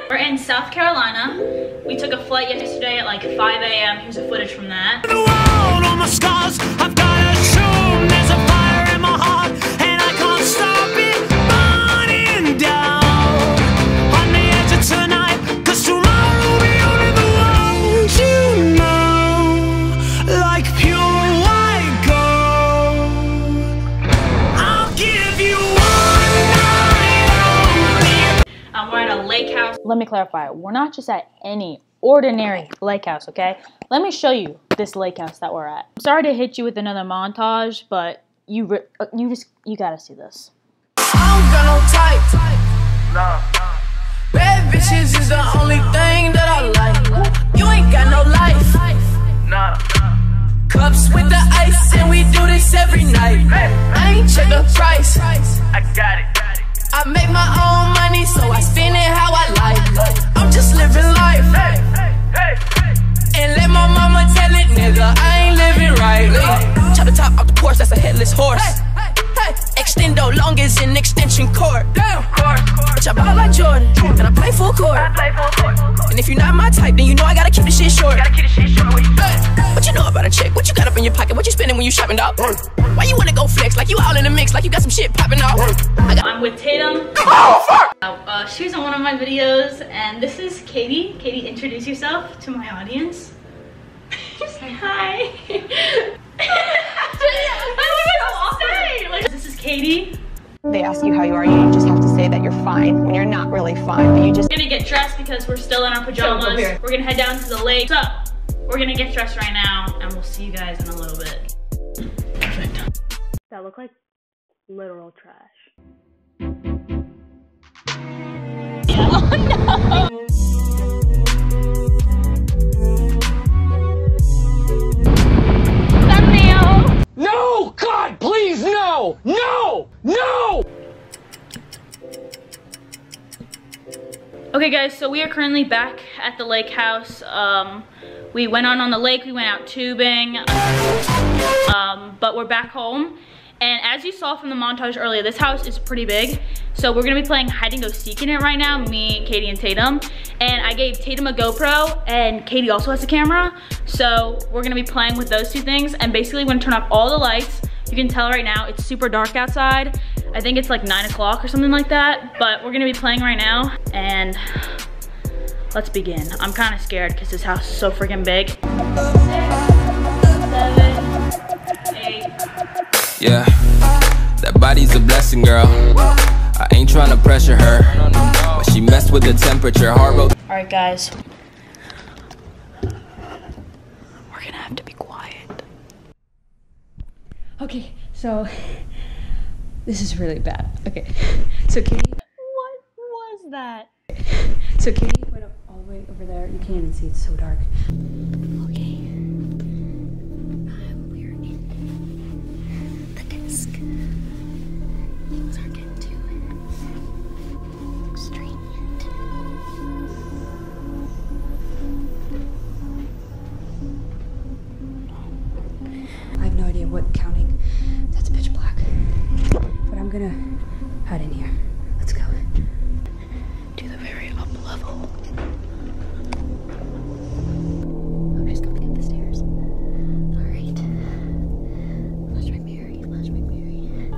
We're in South Carolina. We took a flight yesterday at like 5 a.m. Here's the footage from that. On my scars, I've got to assume there's a fire in my heart, and I can't stop it burning down on the edge of tonight, 'cause tomorrow will be only the ones you know, like pure white gold. I'll give you one night only. We're at a lake house. Let me clarify. We're not just at any ordinary lake house, okay? Let me show you this lake house that we're at. I'm sorry to hit you with another montage, but you gotta see this. I don't got no type. Nah. Bad bitches is the only thing that I like. You ain't got no life. Nah. Cups with the ice, and we do this every night. I ain't check the price. I got it. I make my own money, so I spend it how I like. I'm just living life. And let my mama tell it, nigga, I ain't living right. Chop the top off the porch, that's a headless horse. Extendo long as an extension cord. Bitch, I ball like Jordan, and I play full court. And if you're not my type, then you know I gotta keep the shit short. What you know about a chick? What you got up in your pocket? What you spending when you shopping, dog? Why you wanna go flex like you all in the mix, like you got some shit popping off? I'm with Tatum. Oh, fuck! She was on one of my videos, and this is Katie. Katie, introduce yourself to my audience. Say hi. This is Katie. They ask you how you are, you just have to say that you're fine when you're not really fine, but you just... We're gonna get dressed because we're still in our pajamas. We're gonna head down to the lake. So, we're gonna get dressed right now, and we'll see you guys in a little bit. Perfect. That look like literal trash. Yeah. Oh no! No! God, please, no! No! No! Okay guys, so we are currently back at the lake house. We went on the lake, we went out tubing, but we're back home. And as you saw from the montage earlier, this house is pretty big. So we're gonna be playing hide and go seek in it right now, me, Katie, and Tatum. And I gave Tatum a GoPro, and Katie also has a camera. So we're gonna be playing with those two things. And basically we're gonna turn off all the lights. You can tell right now, it's super dark outside. I think it's like 9 o'clock or something like that. But we're gonna be playing right now, and let's begin. I'm kinda scared because this house is so freaking big. 6, 7, 8. Yeah, that body's a blessing, girl. I ain't trying to pressure her, but she messed with the temperature. All right, guys. We're gonna have to be quiet. Okay, so this is really bad. Okay, so Katie, what was that? So Katie went up all the way over there. You can't even see, it's so dark. Okay. We're in the disc. Things are getting too extreme yet. I have no idea what counting. That's pitch black. But I'm gonna hide in here. Let's go. To the very up level. Oh, she's coming up the stairs. Alright. Flashback Mary, flashback Mary.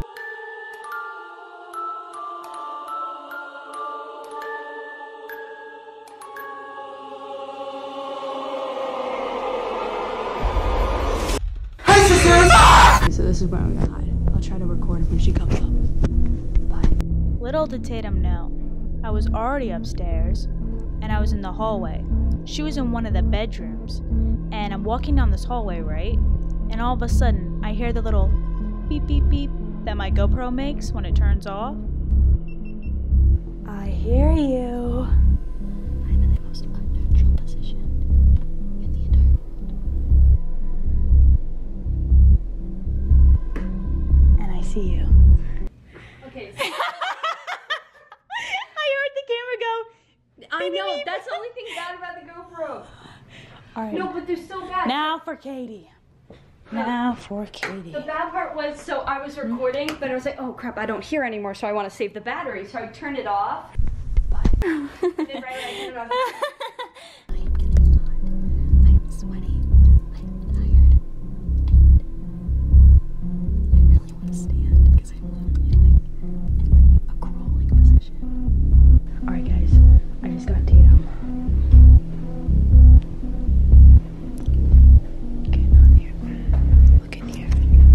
Hey, sisters! So this is where I'm gonna hide. I'll try to record when she comes up. Bye. Little did Tatum know, I was already upstairs, and I was in the hallway. She was in one of the bedrooms, and I'm walking down this hallway, right? And all of a sudden, I hear the little beep beep beep that my GoPro makes when it turns off. I hear you. I'm in the most unnatural position in the entire world. And I see you. Okay. So I heard the camera go. I know, that's the only thing bad about the GoPro. All right. No, but they're so bad. Now for Katie. Now for Katie. The bad part was, so I was recording, but I was like, oh crap, I don't hear anymore, so I want to save the battery. So I turned it off. Bye. Right when I turned it on. I am getting hot. I am sweaty. I am tired. And I really want to stand because I'm literally like in like a crawling position. Alright guys, I just got Tatum. Okay, not here. Look in here.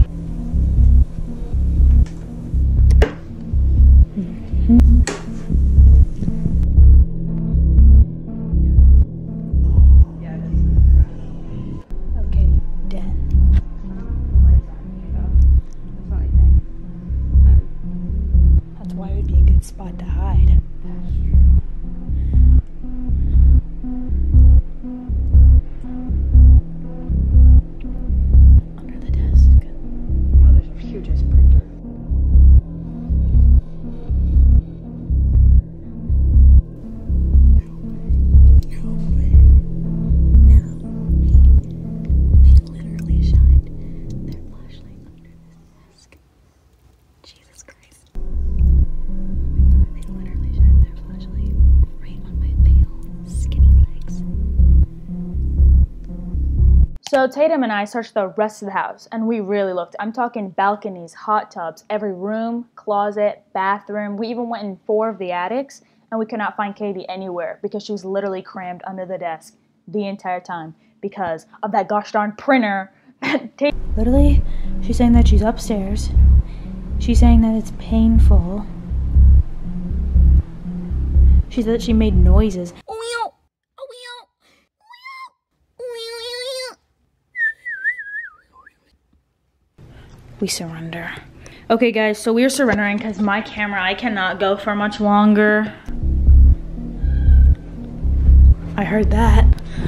Okay, dead. That's why it would be a good spot to hide. Under the desk. No, there's a huge ass printer. They literally shined their flashlight under this desk. Jesus Christ. Oh my god, they literally shined their flashlight right on my pale, skinny legs. So Tatum and I searched the rest of the house, and we really looked. I'm talking balconies, hot tubs, every room, closet, bathroom. We even went in 4 of the attics, and we could not find Katie anywhere because she was literally crammed under the desk the entire time because of that gosh darn printer. Literally, she's saying that she's upstairs. She's saying that it's painful. She said that she made noises. We surrender. Okay guys, so we're surrendering because my camera, I cannot go for much longer. I heard that.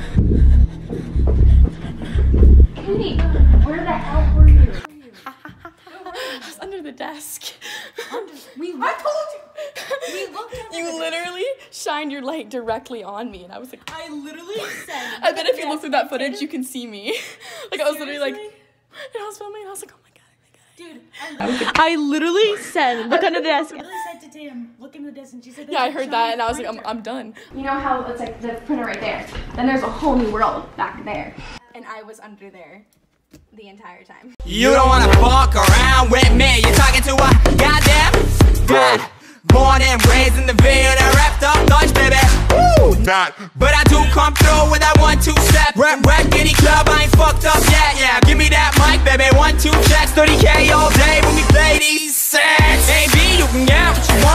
Katie, where the hell were you? I was under the desk. I told you. We looked at You literally shined your light directly on me, and I was like, I literally said. I bet if you look through that footage, you can see me. Like, I was literally like, and I was filming, and I was like, oh my god. Dude, I literally said, look under the desk. I literally said to Tatum, look into this, and she said, Yeah, I heard that, and I was like, I'm done. You know how it's like the printer right there? Then there's a whole new world back there. and I was under there the entire time. You don't wanna fuck around with me. You're talking to a goddamn dad. Born and raised in the Ville, that wrapped up Dutch, baby. Woo! But I do come through with that 1-2 step. Rap, any club, I ain't fucked up yet. Yeah, give me that mic, baby. 1-2 checks, 30K all day when we play these sets. Baby, you can get what you want.